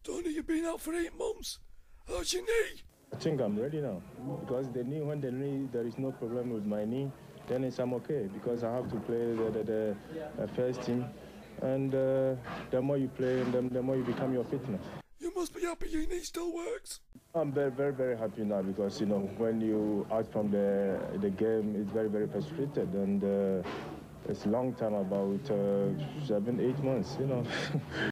Tony, you've been out for 8 months. How's your knee? I think I'm ready now, because when the knee, there is no problem with my knee, then I'm okay, because I have to play the first team, and the more you play, the more you become your fitness. You must be happy your knee still works. I'm very, very, very happy now, because, you know, when you out from the game, it's very, very frustrated, and it's a long time, about 7, 8 months, you know.